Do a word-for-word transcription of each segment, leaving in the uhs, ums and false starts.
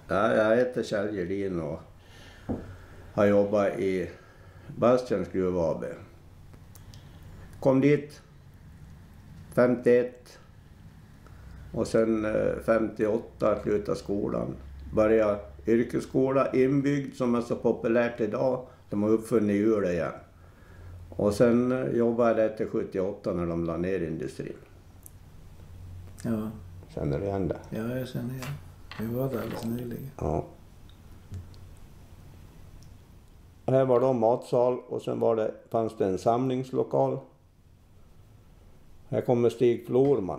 Ja, jag heter Kjell Gelin och har jobbat i Bastians Gruv A B. Kom dit femtioett och sen femtioåtta slutade skolan. Började yrkesskola inbyggd som är så populärt idag. De har uppfunnit hjulet igen. Och sen jobbade jag till sjuttioåtta när de la ner industrin. Ja. Känner du igen det? Ja, jag känner igen. Vi var där alldeles nyligen. Ja. Här var då matsal och sen var det, fanns det en samlingslokal. Här kommer Stig Florman.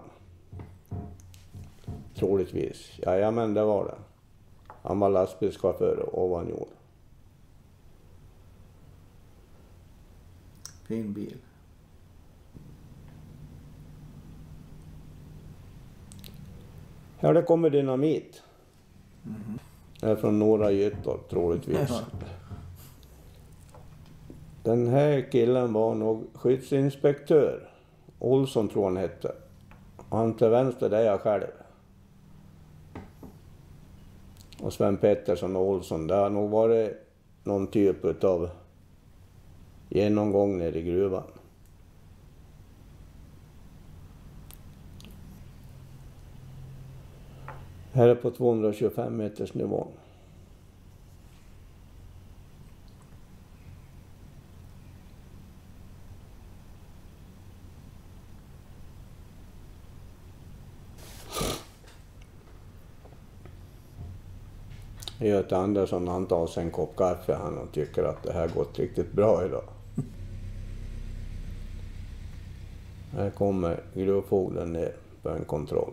Troligtvis. Jajamän, det var det. Han var lastbilschaufför ovan jord. Fin bil. Här det kommer dynamit. Mm. Det är från Norra Gyttorp troligtvis. Ja. Den här killen var nog skyddsinspektör. Olsson tror han hette. Han till vänster där jag själv. Och Sven Pettersson och Olsson. Det har nog varit någon typ av genomgång ner i gruvan. Här är på tvåhundratjugofem meters nivån. Göte Andersson, han tar sig en kopp kaffe han och tycker att det här gått riktigt bra idag. Här kommer gruvfogden ner på en kontroll.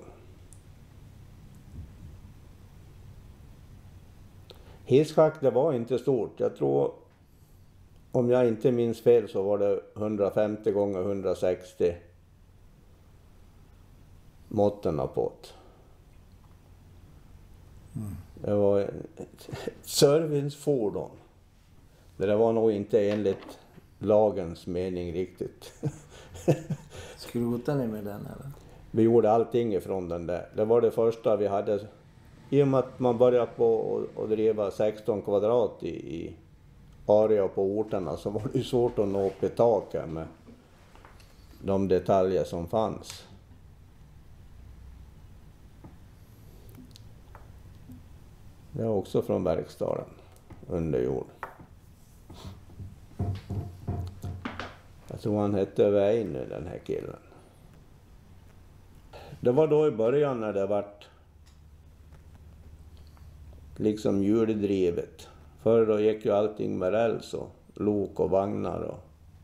Hisschaktet var inte stort. Jag tror, om jag inte minns fel, så var det hundrafemtio gånger hundrasextio måtterna på det. Mm. Det var ett servicefordon. Det var nog inte enligt lagens mening riktigt. Skrotade ni med den eller? Vi gjorde allting ifrån den där. Det var det första vi hade. I och med att man började på och, och driva sexton kvadrat i, i area på orterna, så var det ju svårt att nå upp i taket med de detaljer som fanns. Det är också från verkstaden under jord. Jag tror han hette Väinö, den här killen. Det var då i början när det vart liksom hjuldrivet. Förr då gick ju allting med räls och lok och vagnar. Och,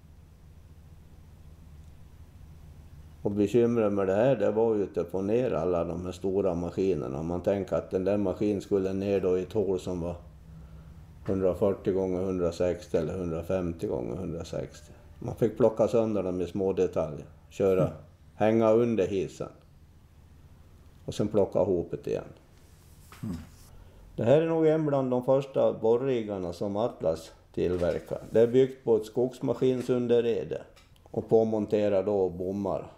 och bekymret med det här, det var ju att få ner alla de här stora maskinerna. Man tänker att den där maskinen skulle ner då i ett hål som var hundrafyrtio gånger hundrasextio eller hundrafemtio gånger hundrasextio. Man fick plocka sönder dem i små detaljer. Köra, mm. hänga under hissen. Och sen plocka ihop det igen. Mm. Det här är nog en bland de första borriggarna som Atlas tillverkar. Det är byggt på ett skogsmaskinsunderrede och påmonterar då bommar.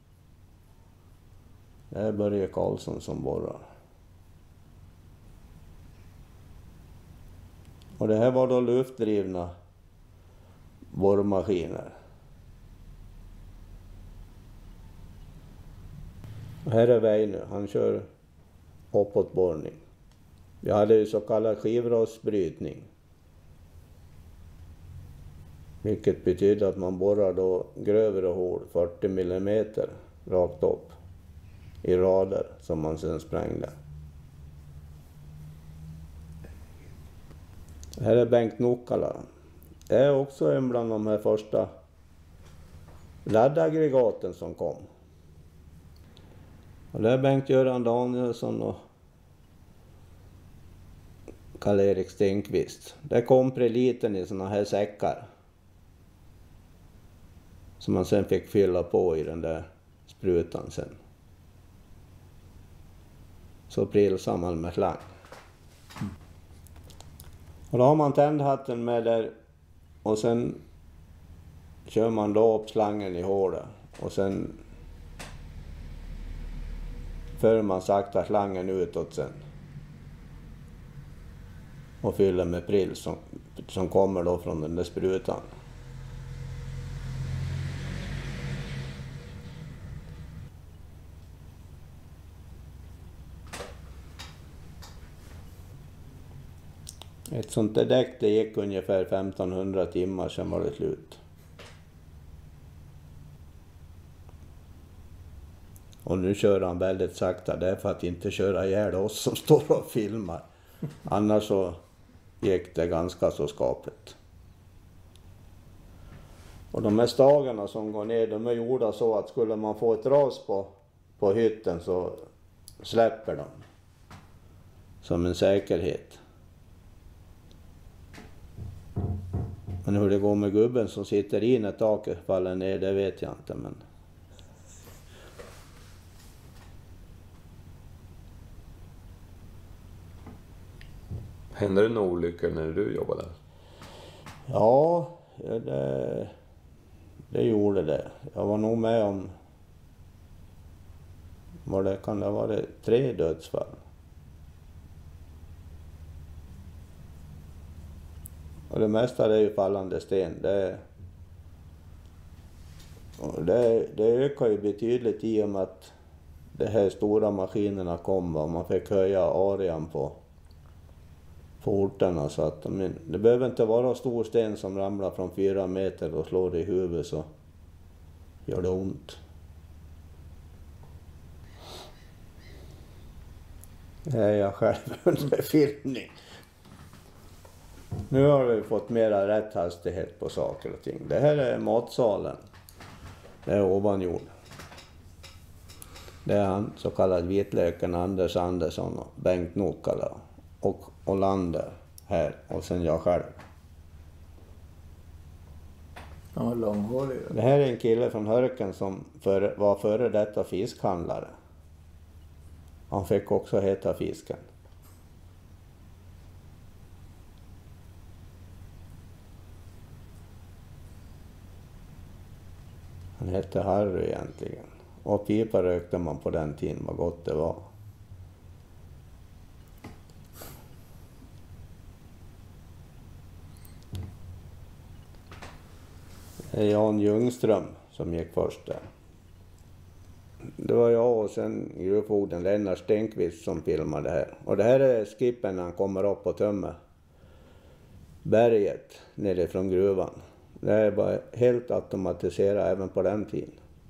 Det är Börje Karlsson som borrar. Och det här var då luftdrivna borrmaskiner. Och här är Väinö, han kör uppåtborrning. Vi hade ju så kallad skivrasbrytning. Vilket betyder att man borrar då grövre hål, fyrtio millimeter, rakt upp i rader som man sen sprängde. Här är Bengt Nukkala. Det är också en bland de här första laddaggregaten som kom. Och det är Bengt-Göran Danielsson och Karl-Erik Stenqvist. Det kom preliten i såna här säckar. Som man sen fick fylla på i den där sprutan sen. Så prilsar man med slang. Mm. Och då har man tändhatten med där. Och sen kör man då upp slangen i hålet. Och sen för man sakta slangen utåt sen. och fyller med prill som, som kommer då från den där sprutan. Ett sånt där däck det gick ungefär femtonhundra timmar, sen var det slut. Och nu kör han väldigt sakta, det är för att inte köra ihjäl oss som står och filmar. Annars så gick det ganska så skapligt. Och de här stagarna som går ner, de är gjorda så att skulle man få ett ras på, på hytten så släpper de. Som en säkerhet. Men hur det går med gubben som sitter i när taket faller ner, det vet jag inte. Men... Hände det några olyckor när du jobbade? Ja, det, det gjorde det. Jag var nog med om, var det, kan det ha varit tre dödsfall. Och det mesta det är ju fallande sten. Det, och det, det ökar ju betydligt i och med att de här stora maskinerna kom och man fick höja arean på, på orterna. Så att men, det behöver inte vara stor sten som ramlar från fyra meter och slår i huvudet så gör det ont. Det är jag själv under filmning. Nu har vi fått mera rätt hastighet på saker och ting. Det här är matsalen. Det är ovanjord. Det är han så kallad vitlöken Anders Andersson och Bengt Nokala och Olander här och sen jag själv. Han var långhårig. Det här är en kille från Hörken som för, var före detta fiskhandlare. Han fick också heta Fisken. Han hette Harry egentligen. Och pipa rökte man på den tiden, vad gott det var. Det är Jan Ljungström som gick först där. Det var jag och sen gruvfogden Lennart Stenqvist som filmade det här. Och det här är skippen när han kommer upp och tömmer berget nerifrån gruvan. Det är bara helt automatiserat även på den tiden.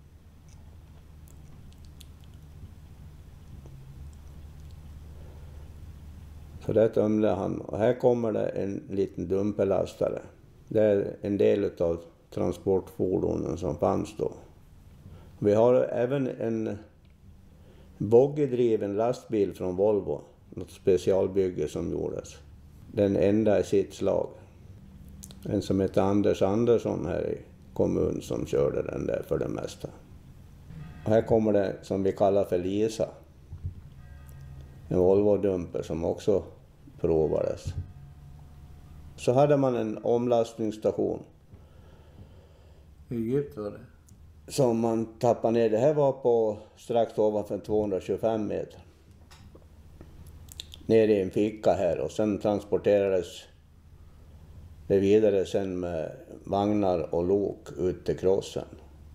Så det tömde han. Och här kommer det en liten dumpelastare. Det är en del av transportfordonen som fanns då. Vi har även en boggedriven lastbil från Volvo. Något specialbygge som gjordes. Den enda i sitt slag. En som heter Anders Andersson här i kommun som körde den där för det mesta. Och här kommer det som vi kallar för Lisa. En Volvo-dumper som också provades. Så hade man en omlastningsstation. Hur djupt var det? Som man tappade ner. Det här var på strax ovanför tvåhundratjugofem meter. Ner i en ficka här och sen transporterades det vidare sen med vagnar och lok ut till krossen.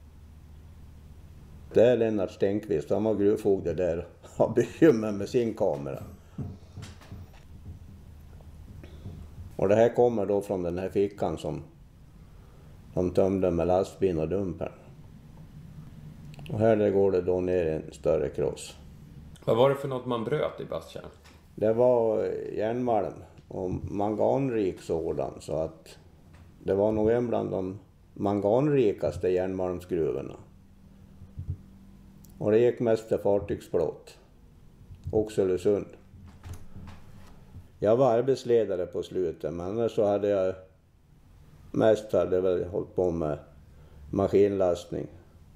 Det är Lennart Stenqvist, han var gruvfogde där och har bekymmer med sin kamera. Och det här kommer då från den här fickan som de tömde med lastbil och dumper. Och här går det då ner en större kross. Vad var det för något man bröt i Bastkärn? Det var järnmalm och manganrik sådan, så att det var nog en bland de manganrikaste järnmalmsgruvorna. Och det gick mest till fartygsplåt. Oxelösund. Jag var arbetsledare på slutet, men annars så hade jag mest hade väl hållit på med maskinlastning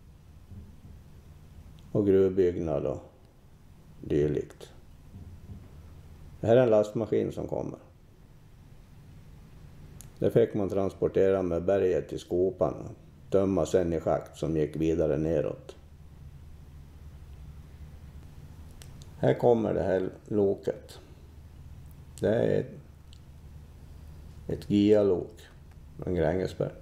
och gruvbyggnad och dylikt. Det här är en lastmaskin som kommer. Det fick man transportera med berget till skopan och tömma sen i schakt som gick vidare neråt. Här kommer det här loket. Det är ett G I-lok, en Grängesberg.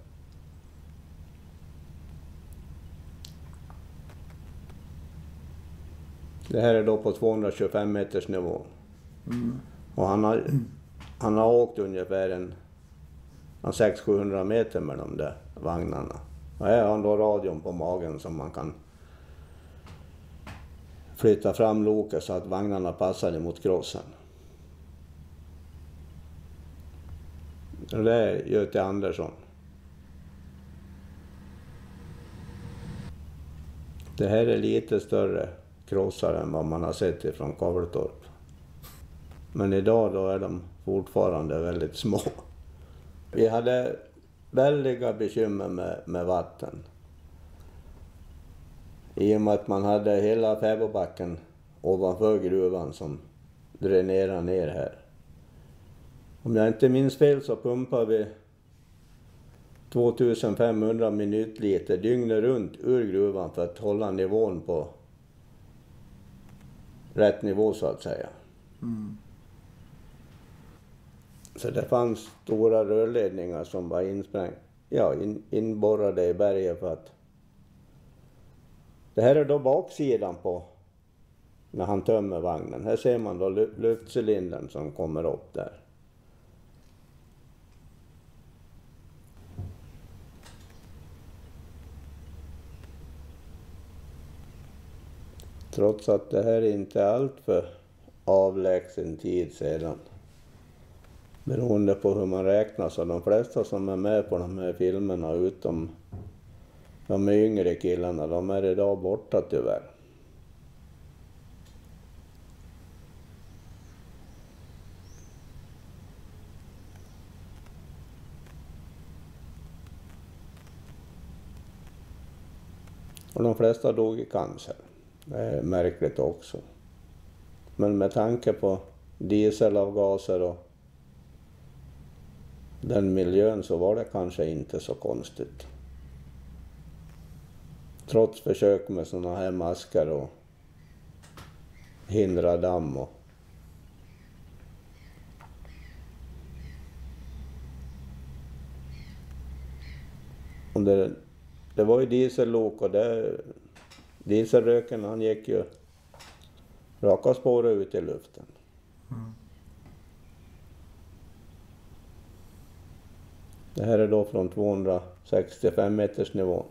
Det här är då på tvåhundratjugofem meters nivå. Mm. Och han har, han har åkt ungefär en, en sex till sjuhundra meter med de där vagnarna. Och här har han då radion på magen som man kan flytta fram loket så att vagnarna passar emot krossen. Och det är Göte Andersson. Det här är lite större krossar än vad man har sett ifrån Kavletorp. Men idag då är de fortfarande väldigt små. Vi hade väldiga bekymmer med, med vatten. I och med att man hade hela Fäbodbacken ovanför gruvan som dränerar ner här. Om jag inte minns fel så pumpar vi tvåtusenfemhundra minutliter dygnet runt ur gruvan för att hålla nivån på rätt nivå så att säga. Mm. Så det fanns stora rörledningar som var inspräng, ja, in, inborrade i berget för att... Det här är då baksidan på när han tömmer vagnen. Här ser man då luftcylindern som kommer upp där. Trots att det här inte är allt för avlägsen tid sedan. Beroende på hur man räknar så de flesta som är med på de här filmerna utom de yngre killarna, de är idag borta tyvärr. Och de flesta dog i cancer. Det är märkligt också. Men med tanke på dieselavgaser och den miljön så var det kanske inte så konstigt. Trots försök med såna här masker och hindra damm och och det, det var ju diesellok och det, dieselröken han gick ju raka spåret ut i luften. Mm. Det här är då från tvåhundrasextiofem meters nivå.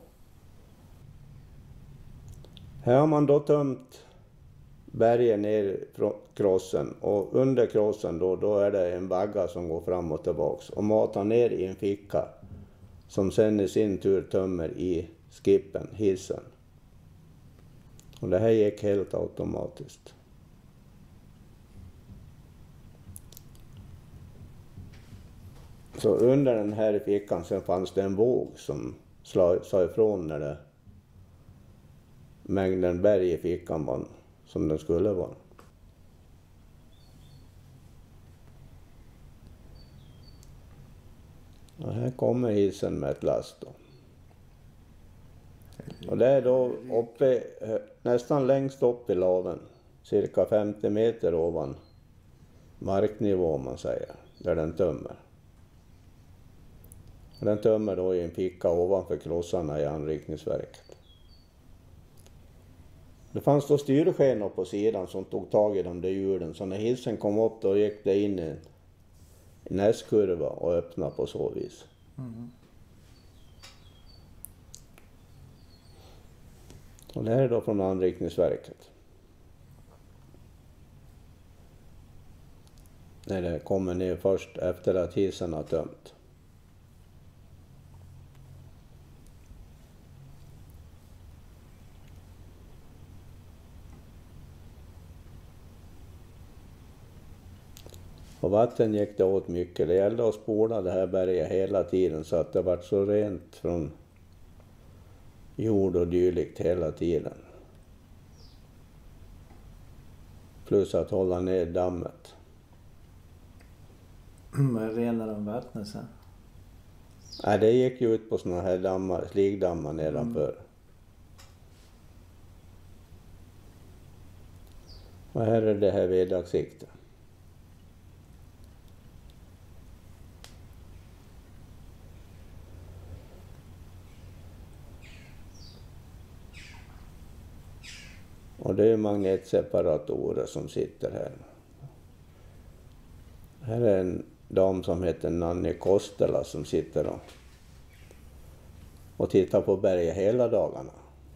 Här har man då tömt bergen ner från krossen och under krossen då, då är det en vagga som går fram och tillbaks och matar ner i en ficka som sen i sin tur tömmer i skippen, hissen. Och det här gick helt automatiskt. Så under den här fickan sen fanns det en våg som sa ifrån när det mängden berg i fickan var som den skulle vara. Och här kommer hissen med ett last då. Och det är då uppe, nästan längst upp i laven, cirka femtio meter ovan marknivå om man säger, där den tömmer. Och den tömmer då i en ficka ovanför krossarna i anrikningsverket. Det fanns då styrskenor på sidan som tog tag i de där hjulen, så när hissen kom upp då gick det in i en S-kurva och öppnade på så vis. Mm. Och det här är då från anrikningsverket. När det kommer ner först efter att hissen har tömt. Och vatten gick det åt mycket. Det gällde att spola det här berget hela tiden så att det var så rent från jord och dylikt hela tiden. Plus att hålla ner dammet. Men renar de vattnet sen? Nej, det gick ju ut på såna här dammar, sligdammar nedanför. Mm. Och här är det här vedaksiktet. Och det är magnetseparatorer som sitter här. Här är en dam som heter Nanny Kostela som sitter och, och tittar på berget hela dagarna.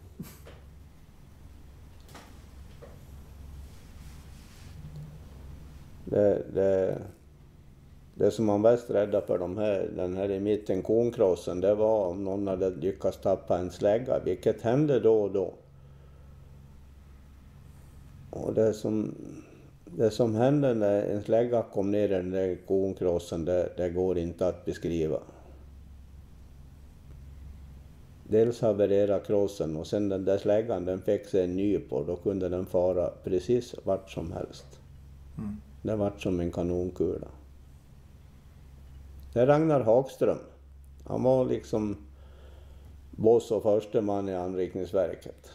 Det, det, det som man var mest rädda för de här, den här i mitten konkrossen, det var om någon hade lyckats tappa en slägga, vilket hände då och då. Och det som, det som hände när en slägga kom ner i den där konkrossen, det, det går inte att beskriva. Dels havererade krossen och sen den där släggan, den fick sig en ny på, då kunde den fara precis vart som helst. Mm. Det vart som en kanonkula. Det är Ragnar Hagström. Han var liksom boss och första man i anrikningsverket.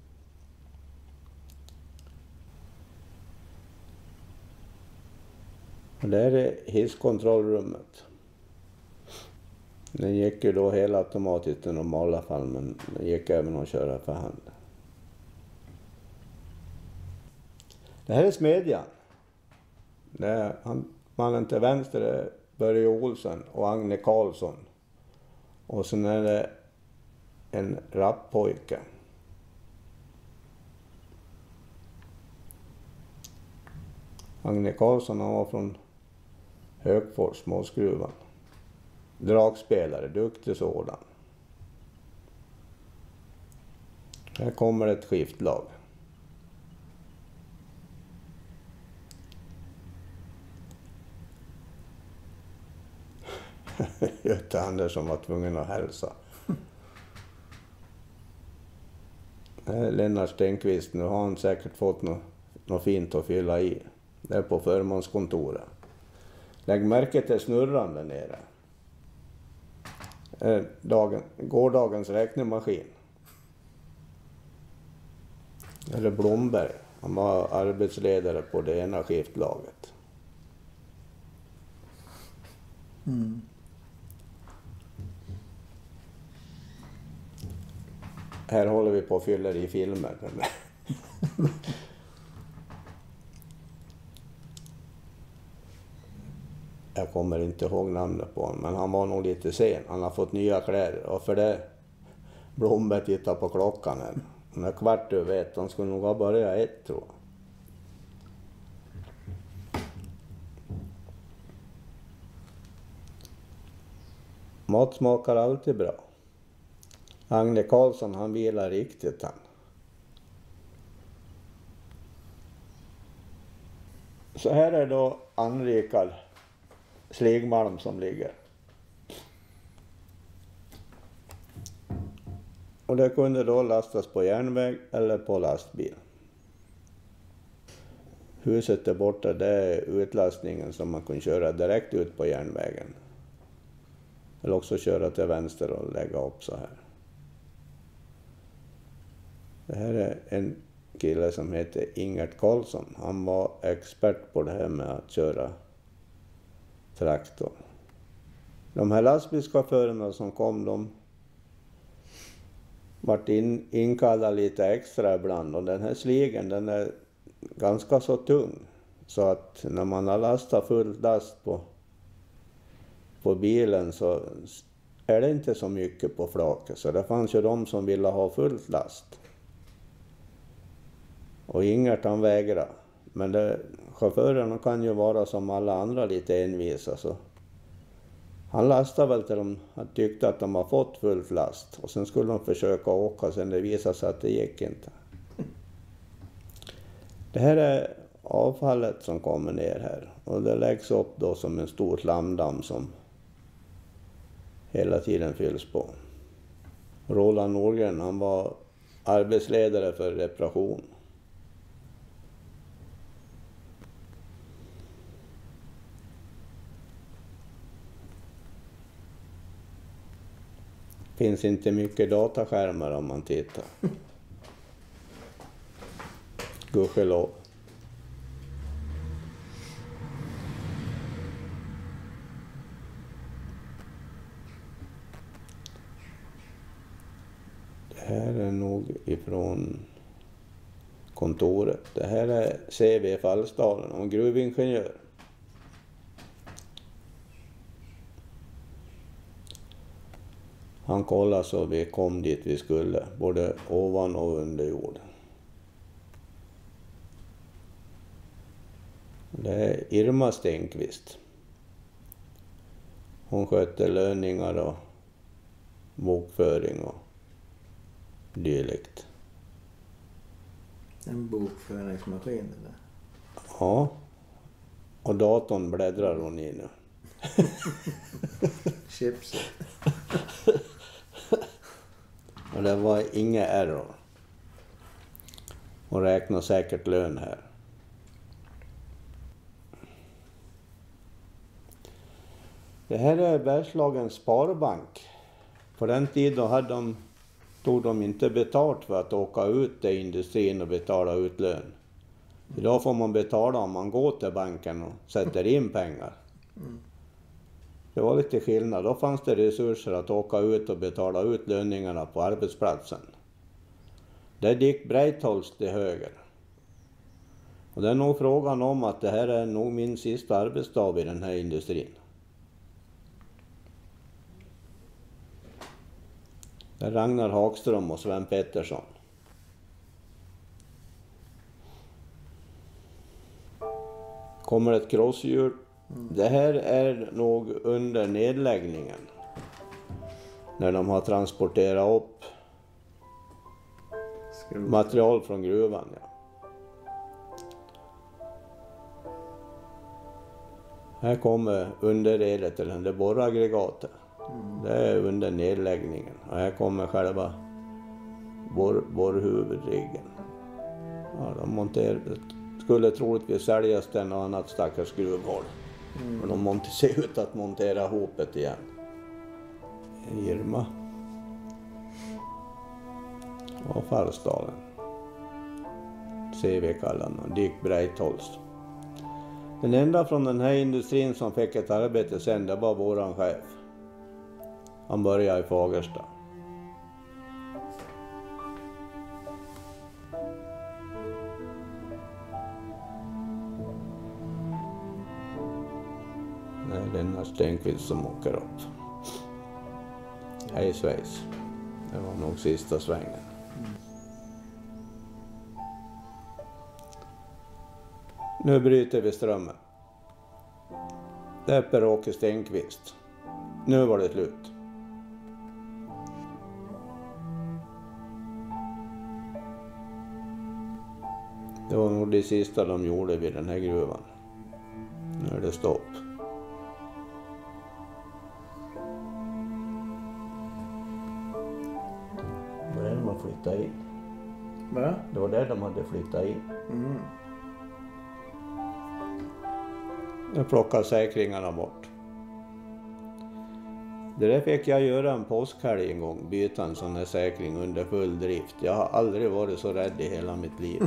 Och det är hisskontrollrummet. Den gick ju då helt automatiskt i normala fall, men det gick även att köra för hand. Det här är smedjan. Det är han, mannen till vänster är Börje Olsen och Agne Karlsson. Och sen är det en rappojke. Agne Karlsson, han var från Högfors, småskruvan. Dragspelare, duktig sådan. Här kommer ett skiftlag. Göte Andersson var tvungen att hälsa. Lennart Stenqvist, nu har han säkert fått något, något fint att fylla i. Det är på förmanskontoret. Lägg märke till snurran där nere. Dagen, gårdagens räknemaskin. Eller Blomberg. Han var arbetsledare på det ena skiftlaget. Mm. Här håller vi på att fylla i filmer. Jag kommer inte ihåg namnet på honom, men han var nog lite sen. Han har fått nya kläder. Och för det, Blomberg tittar på klockan här. Hon är kvart över ett. De skulle nog ha börjat ett, tror jag. Mat smakar alltid bra. Agne Karlsson, han vilar riktigt han. Så här är då anrikad sligmalm som ligger. Och det kunde då lastas på järnväg eller på lastbil. Huset där borta, det är utlastningen som man kan köra direkt ut på järnvägen. Eller också köra till vänster och lägga upp så här. Det här är en kille som heter Ingert Karlsson. Han var expert på det här med att köra traktor. De här lastbilschaufförerna som kom, de vart in, inkallade lite extra ibland. Och den här sligen, den är ganska så tung. Så att när man har lastat full last på, på bilen så är det inte så mycket på flaket. Så det fanns ju de som ville ha fullt last. Och Ingert han vägrade. Men det, chaufförerna kan ju vara som alla andra lite envisa. Så han lastade väl till de tyckte att de har fått fullt last. Och sen skulle de försöka åka, sen det visade sig att det gick inte. Det här är avfallet som kommer ner här. Och det läggs upp då som en stor slamdamm som hela tiden fylls på. Roland Norgren, han var arbetsledare för reparation. Finns inte mycket dataskärmar om man tittar. Gudskelov. Det här är nog ifrån kontoret. Det här är C V Fallstaden och gruvingenjör. Han kollade så vi kom dit vi skulle, både ovan och under jorden. Det är Irma Stenqvist. Hon sköter löningar och bokföring och dylikt. En bokföringsmaskin eller? Ja, och datorn bläddrar hon i nu. Chipset. Och det var inga error. Hon räknar säkert lön här. Det här är Bergslagens Sparbank. På den tiden hade de, tog de inte betalt för att åka ut till industrin och betala ut lön. Idag får man betala om man går till banken och sätter in pengar. Det var lite skillnad. Då fanns det resurser att åka ut och betala ut löningarna på arbetsplatsen. Där gick Breitholtz till höger. Och det är nog frågan om att det här är nog min sista arbetsdag i den här industrin. Det är Ragnar Hagström och Sven Pettersson. Kommer ett crosshjul. Det här är nog under nedläggningen. När de har transporterat upp Skrot. material från gruvan. Ja. Här kommer underredet till den där borraggregatet. Mm. Det är under nedläggningen. Och här kommer själva borr, borrhuvudriggen. Ja, de monterar, skulle troligtvis säljas till en annat stackars gruvhål. Mm. Men de måste se ut att montera ihop det igen. Irma. Och Fallstaden. C V kallarna. Dick Breitholtz. Den enda från den här industrin som fick ett arbete sen, det var våran chef. Han började i Fagersta. Det är Lennart Stenqvist som åker upp. Hej svejs. Det var nog sista svängen. Nu bryter vi strömmen. Det är Per-Åke Stenqvist. Nu var det slut. Det var nog det sista de gjorde vid den här gruvan. Nu är det stopp. Det var där de hade flyttat in. Va? Det var där de hade flyttat in. Mm. Jag plockade säkringarna bort. Det där fick jag göra en påskhelg en gång. Byta en sån här säkring under full drift. Jag har aldrig varit så rädd i hela mitt liv.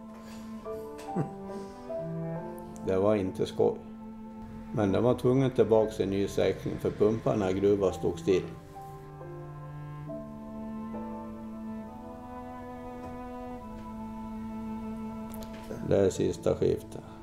Det var inte skoj. Men det var tvungen tillbaka en ny säkring för pumparna i gruvan stod still. Det är sista skiftet.